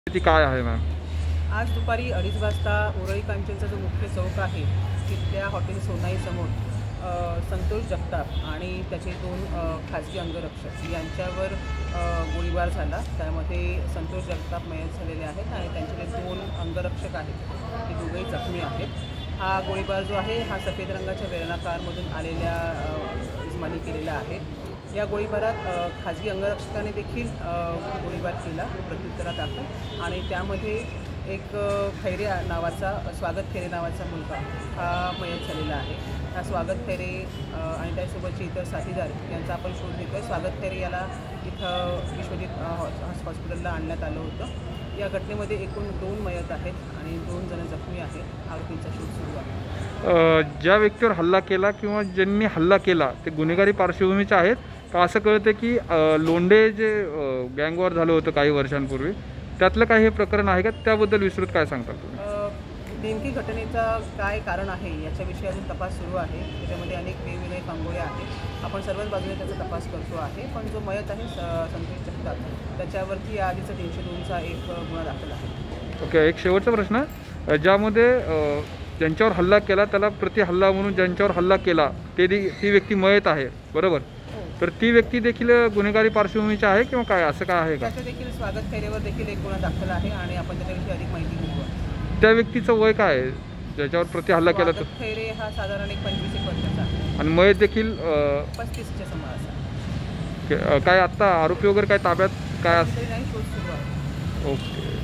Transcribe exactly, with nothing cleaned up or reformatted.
ती काय आहे मॅम? आज दुपारी अडीच वाजता उरळी कांचनचा जो मुख्य चौक आहे तिथल्या हॉटेल सोनाईसमोर अ, संतोष जगताप आणि त्याचे दोन अ, खाजगी अंगरक्षक यांच्यावर अ, गोळीबार झाला। त्यामध्ये संतोष जगताप मयत झालेले आहेत आणि त्यांचे जे दोन अंगरक्षक आहेत ते दोघेही जखमी आहेत। हा गोळीबार जो आहे हा सफेद रंगाच्या वेरणा कारमधून आलेल्या अ, इस्मानी केलेला आहे। या गोळीबारात अ, खाजगी अंगरक्षकाने देखील अ, गोळीबार केला प्रत्युत्तरादाखल आणि त्यामध्ये एक अ, खैरे नावाचा स्वागत खैरे नावाचा मुलगा हा मयत झालेला आहे। हा स्वागत खैरे अ, आणि त्यासोबतचे इतर साथीदार यांचा आपण शोध घेतोय। स्वागत खैरे याला इथं विश्वजित अ, हॉ- हॉस्पिटलला आणण्यात आलं होतं। या घटनेमध्ये एकूण दोन मयत आहेत आणि दोन जण जखमी आहेत। आरोपींचा शोध सुरू आहे। अ, ज्या व्यक्तीवर हल्ला केला किंवा ज्यांनी हल्ला केला ते गुन्हेगारी पार्श्वभूमीचे आहेत का? असं कळतं की अ, लोंढे जे गँगवॉर झालं होतं काही वर्षांपूर्वी त्यातलं काही हे प्रकरण आहे का? त्याबद्दल विस्तृत काय सांगता तुम्ही? अ, नेमकी घटनेचा काय कारण आहे याच्याविषयी अजून तपास सुरू आहे। त्याच्यामध्ये अनेक वेगवेगळे कंगोळे आहेत। आपण सर्वच बाजूने त्याचा तपास करतो आहे। पण जो मयत आहे स- संतोष जगताप त्याच्यावरती आधीचा तीनशे दोनचा एक गुन्हा दाखल आहे। ओके, एक शेवटचा प्रश्न अ, ज्यामध्ये अ, ज्यांच्यावर हल्ला केला त्याला प्रति हल्ला म्हणून ज्यांच्यावर हल्ला केला ते दे- ती व्यक्ती मयत आहे, बरोबर? हो, तर ती व्यक्ती देखील गुन्हेगारी पार्श्वभूमीची आहे किंवा काय, असं काय आहे का? त्याच्या देखील स्वागत खैरेवर देखील एक गुन्हा दाखल आहे आणि आपण त्याच्याविषयी अधिक माहिती घेऊ। त्या व्यक्तीचं वय काय आहे ज्याच्यावर प्रति हल्ला केला तर? स्वागत खैरे हा साधारण एक पंचवीस एक वर्षाचा आहे। आणि मयत देखील अ, पस्तीसच्या सुमारास के- अ, काय आत्ता आरोपी वगैरे काय ताब्यात काय असं? नाही शोध सुरू आहे। ओके.